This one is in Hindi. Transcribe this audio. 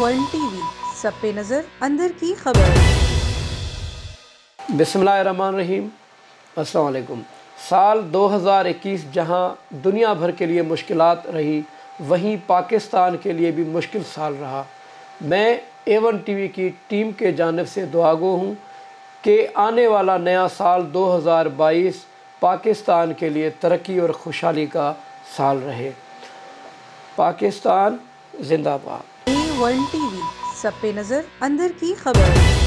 वन टीवी, सब पे नज़र, अंदर की खबर। बिस्मिल्लाहिर्रहमानिर्रहीम। अस्सलाम वालेकुम। साल 2021 जहां दुनिया भर के लिए मुश्किलात रही, वहीं पाकिस्तान के लिए भी मुश्किल साल रहा। मैं A1 टीवी की टीम के जानिब से दुआगो हूं कि आने वाला नया साल 2022 पाकिस्तान के लिए तरक्की और खुशहाली का साल रहे। पाकिस्तान जिंदाबाद। A1 टीवी, सब पे नज़र, अंदर की खबर।